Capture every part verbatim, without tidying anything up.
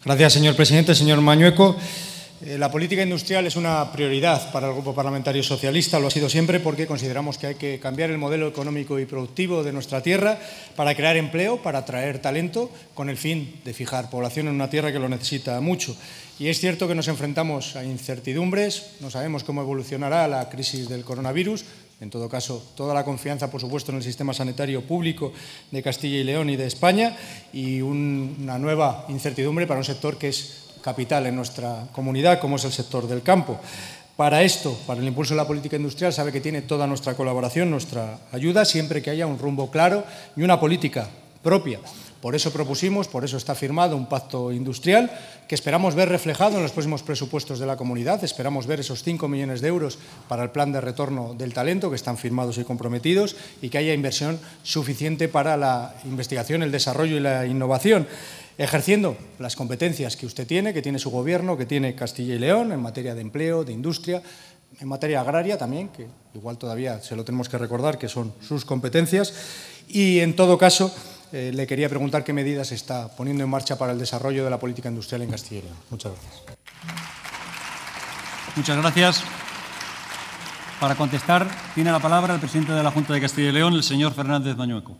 Gracias, señor presidente. Señor Mañueco, eh, la política industrial es una prioridad para el Grupo Parlamentario Socialista, lo ha sido siempre porque consideramos que hay que cambiar el modelo económico y productivo de nuestra tierra para crear empleo, para atraer talento, con el fin de fijar población en una tierra que lo necesita mucho. Y es cierto que nos enfrentamos a incertidumbres, no sabemos cómo evolucionará la crisis del coronavirus. En todo caso, toda la confianza, por supuesto, en el sistema sanitario público de Castilla y León y de España, y un, una nueva incertidumbre para un sector que es capital en nuestra comunidad, como es el sector del campo. Para esto, para el impulso de la política industrial, sabe que tiene toda nuestra colaboración, nuestra ayuda, siempre que haya un rumbo claro y una política propia. Por eso propusimos, por eso está firmado un pacto industrial que esperamos ver reflejado en los próximos presupuestos de la comunidad. Esperamos ver esos cinco millones de euros para el plan de retorno del talento que están firmados y comprometidos, y que haya inversión suficiente para la investigación, el desarrollo y la innovación, ejerciendo las competencias que usted tiene, que tiene su gobierno, que tiene Castilla y León en materia de empleo, de industria, en materia agraria también, que igual todavía se lo tenemos que recordar, que son sus competencias. Y en todo caso, Eh, le quería preguntar qué medidas está poniendo en marcha para el desarrollo de la política industrial en Castilla y León. Muchas gracias. Muchas gracias. Para contestar, tiene la palabra el presidente de la Junta de Castilla y León, el señor Fernández Mañueco.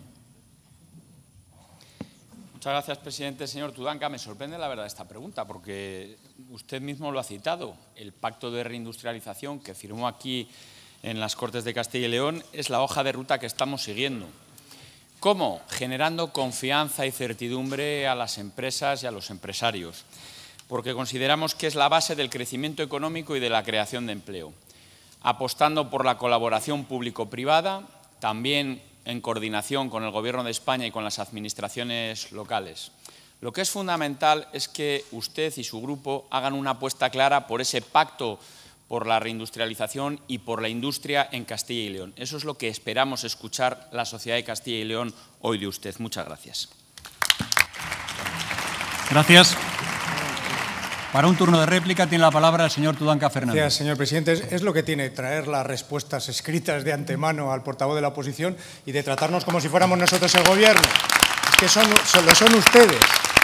Muchas gracias, presidente. Señor Tudanca, me sorprende la verdad esta pregunta, porque usted mismo lo ha citado. El pacto de reindustrialización que firmó aquí en las Cortes de Castilla y León es la hoja de ruta que estamos siguiendo. ¿Cómo? Generando confianza y certidumbre a las empresas y a los empresarios, porque consideramos que es la base del crecimiento económico y de la creación de empleo. Apostando por la colaboración público-privada, también en coordinación con el Gobierno de España y con las administraciones locales. Lo que es fundamental es que usted y su grupo hagan una apuesta clara por ese pacto por la reindustrialización y por la industria en Castilla y León. Eso es lo que esperamos escuchar la sociedad de Castilla y León hoy de usted. Muchas gracias. Gracias. Para un turno de réplica tiene la palabra el señor Tudanca Fernández. Gracias, señor presidente. Es, es lo que tiene traer las respuestas escritas de antemano al portavoz de la oposición y de tratarnos como si fuéramos nosotros el gobierno. Es que son, son, lo son ustedes.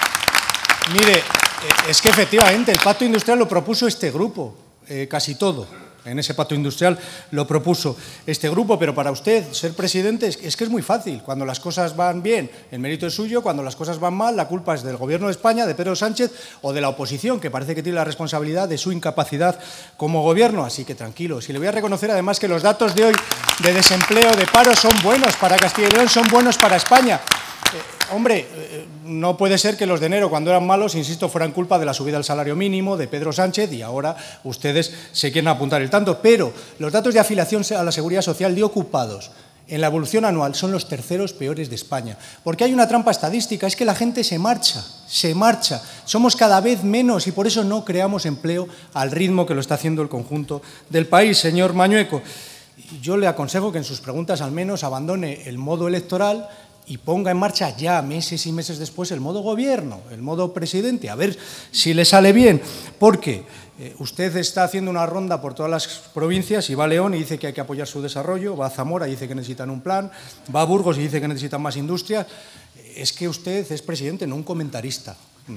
Mire, es que efectivamente el pacto industrial lo propuso este grupo. Eh, casi todo en ese pacto industrial lo propuso este grupo, pero para usted ser presidente es, es que es muy fácil. Cuando las cosas van bien, el mérito es suyo; cuando las cosas van mal, la culpa es del Gobierno de España, de Pedro Sánchez o de la oposición, que parece que tiene la responsabilidad de su incapacidad como gobierno. Así que tranquilos. Y le voy a reconocer además que los datos de hoy de desempleo, de paro, son buenos para Castilla y León, son buenos para España. Eh, hombre, eh, no puede ser que los de enero, cuando eran malos, insisto, fueran culpa de la subida del salario mínimo, de Pedro Sánchez, y ahora ustedes se quieren apuntar el tanto. Pero los datos de afiliación a la Seguridad Social de ocupados en la evolución anual son los terceros peores de España. Porque hay una trampa estadística, es que la gente se marcha, se marcha. Somos cada vez menos y por eso no creamos empleo al ritmo que lo está haciendo el conjunto del país. Señor Mañueco, yo le aconsejo que en sus preguntas al menos abandone el modo electoral y ponga en marcha ya, meses y meses después, el modo gobierno, el modo presidente, a ver si le sale bien. Porque eh, usted está haciendo una ronda por todas las provincias y va a León y dice que hay que apoyar su desarrollo, va a Zamora y dice que necesitan un plan, va a Burgos y dice que necesitan más industria. Es que usted es presidente, no un comentarista,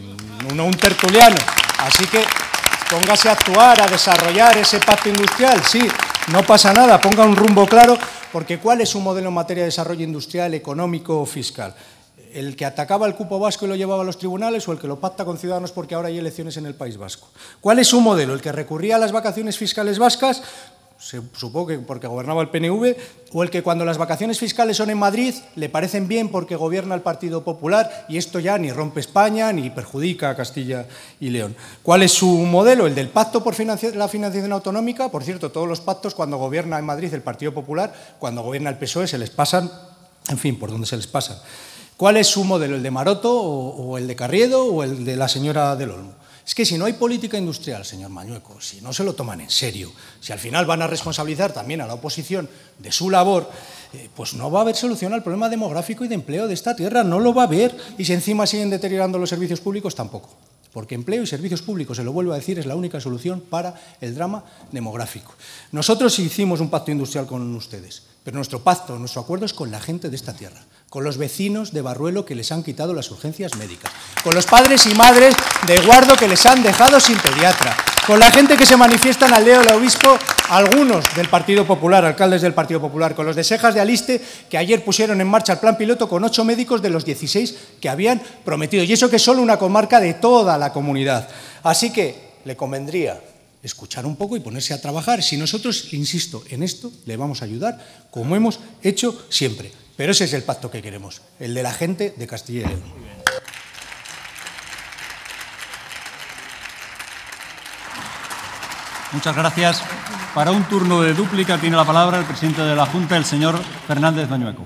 no un tertuliano. Así que póngase a actuar, a desarrollar ese pacto industrial, sí, no pasa nada, ponga un rumbo claro. Porque ¿cuál es su modelo en materia de desarrollo industrial, económico o fiscal? ¿El que atacaba el cupo vasco y lo llevaba a los tribunales o el que lo pacta con Ciudadanos porque ahora hay elecciones en el País Vasco? ¿Cuál es su modelo? ¿El que recurría a las vacaciones fiscales vascas? Se supongo que porque gobernaba el P N V, o el que cuando las vacaciones fiscales son en Madrid le parecen bien porque gobierna el Partido Popular y esto ya ni rompe España ni perjudica a Castilla y León. ¿Cuál es su modelo? ¿El del pacto por financiar la financiación autonómica? Por cierto, todos los pactos cuando gobierna en Madrid el Partido Popular, cuando gobierna el P S O E se les pasan, en fin, por donde se les pasan. ¿Cuál es su modelo? ¿El de Maroto o, o el de Carriedo o el de la señora del Olmo? Es que si no hay política industrial, señor Mañueco, si no se lo toman en serio, si al final van a responsabilizar también a la oposición de su labor, eh, pues no va a haber solución al problema demográfico y de empleo de esta tierra, no lo va a haber. Y si encima siguen deteriorando los servicios públicos, tampoco. Porque empleo y servicios públicos, se lo vuelvo a decir, es la única solución para el drama demográfico. Nosotros hicimos un pacto industrial con ustedes, pero nuestro pacto, nuestro acuerdo es con la gente de esta tierra, con los vecinos de Barruelo que les han quitado las urgencias médicas, con los padres y madres de Guardo que les han dejado sin pediatra, con la gente que se manifiesta en Aldea del Obispo, algunos del Partido Popular, alcaldes del Partido Popular, con los de Sejas de Aliste, que ayer pusieron en marcha el plan piloto con ocho médicos de los dieciséis que habían prometido, y eso que es solo una comarca de toda la comunidad. Así que le convendría escuchar un poco y ponerse a trabajar. Si nosotros, insisto, en esto le vamos a ayudar, como hemos hecho siempre. Pero ese es el pacto que queremos, el de la gente de Castilla y León. Muchas gracias. Para un turno de dúplica tiene la palabra el presidente de la Junta, el señor Fernández Mañueco.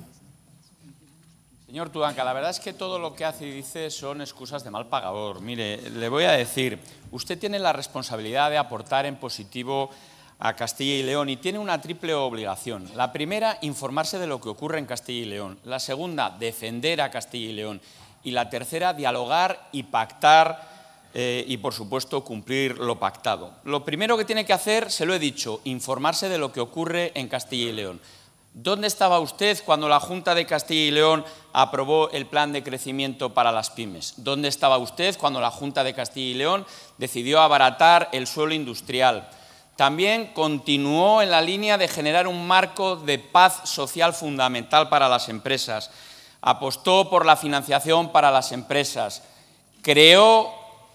Señor Tudanca, la verdad es que todo lo que hace y dice son excusas de mal pagador. Mire, le voy a decir, usted tiene la responsabilidad de aportar en positivo a Castilla y León y tiene una triple obligación. La primera, informarse de lo que ocurre en Castilla y León. La segunda, defender a Castilla y León. Y la tercera, dialogar y pactar eh, y, por supuesto, cumplir lo pactado. Lo primero que tiene que hacer, se lo he dicho, informarse de lo que ocurre en Castilla y León. ¿Dónde estaba usted cuando la Junta de Castilla y León aprobó el plan de crecimiento para las pymes? ¿Dónde estaba usted cuando la Junta de Castilla y León decidió abaratar el suelo industrial? También continuó en la línea de generar un marco de paz social fundamental para las empresas. Apostó por la financiación para las empresas. Creó,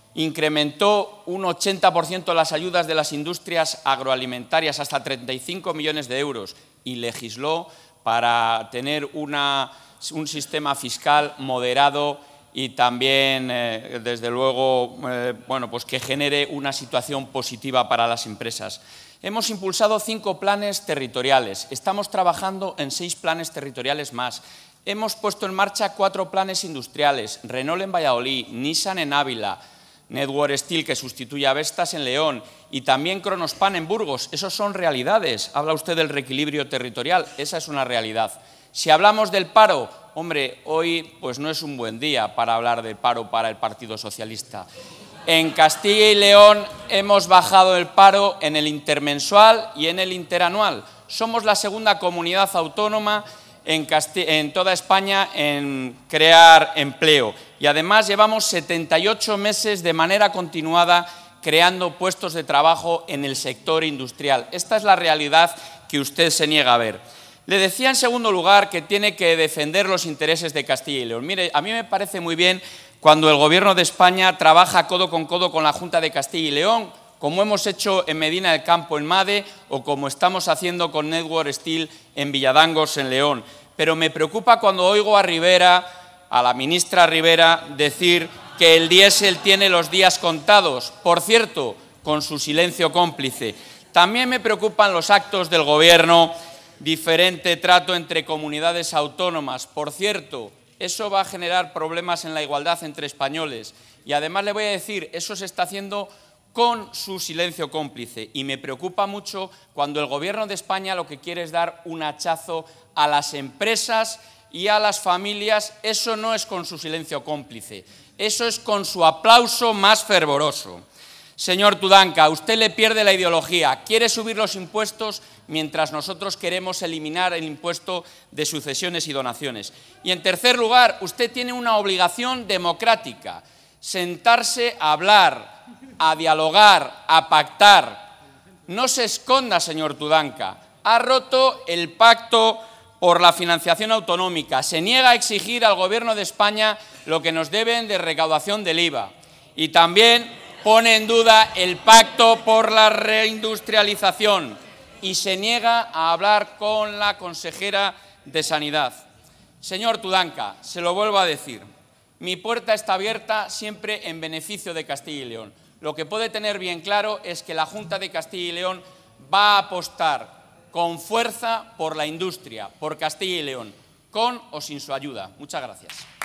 incrementó un ochenta por ciento las ayudas de las industrias agroalimentarias, hasta treinta y cinco millones de euros, y legisló para tener una, un sistema fiscal moderado y también, eh, desde luego, eh, bueno, pues que genere una situación positiva para las empresas. Hemos impulsado cinco planes territoriales, estamos trabajando en seis planes territoriales más. Hemos puesto en marcha cuatro planes industriales, Renault en Valladolid, Nissan en Ávila, Network Steel, que sustituye a Vestas en León, y también Kronospan en Burgos. Esos son realidades. Habla usted del reequilibrio territorial, esa es una realidad. Si hablamos del paro, hombre, hoy pues no es un buen día para hablar de paro para el Partido Socialista. En Castilla y León hemos bajado el paro en el intermensual y en el interanual. Somos la segunda comunidad autónoma en, en toda España en crear empleo. Y además llevamos setenta y ocho meses de manera continuada creando puestos de trabajo en el sector industrial. Esta es la realidad que usted se niega a ver. Le decía, en segundo lugar, que tiene que defender los intereses de Castilla y León. Mire, a mí me parece muy bien cuando el Gobierno de España trabaja codo con codo con la Junta de Castilla y León, como hemos hecho en Medina del Campo, en Made, o como estamos haciendo con Network Steel en Villadangos, en León. Pero me preocupa cuando oigo a Rivera, a la ministra Rivera, decir que el diésel tiene los días contados. Por cierto, con su silencio cómplice. También me preocupan los actos del Gobierno, diferente trato entre comunidades autónomas. Por cierto, eso va a generar problemas en la igualdad entre españoles. Y además le voy a decir, eso se está haciendo con su silencio cómplice. Y me preocupa mucho cuando el Gobierno de España lo que quiere es dar un hachazo a las empresas y a las familias. Eso no es con su silencio cómplice, eso es con su aplauso más fervoroso. Señor Tudanca, usted le pierde la ideología, quiere subir los impuestos mientras nosotros queremos eliminar el impuesto de sucesiones y donaciones. Y en tercer lugar, usted tiene una obligación democrática, sentarse a hablar, a dialogar, a pactar. No se esconda, señor Tudanca, ha roto el pacto por la financiación autonómica, se niega a exigir al Gobierno de España lo que nos deben de recaudación del I V A y también pone en duda el pacto por la reindustrialización y se niega a hablar con la consejera de Sanidad. Señor Tudanca, se lo vuelvo a decir, mi puerta está abierta siempre en beneficio de Castilla y León. Lo que puede tener bien claro es que la Junta de Castilla y León va a apostar con fuerza por la industria, por Castilla y León, con o sin su ayuda. Muchas gracias.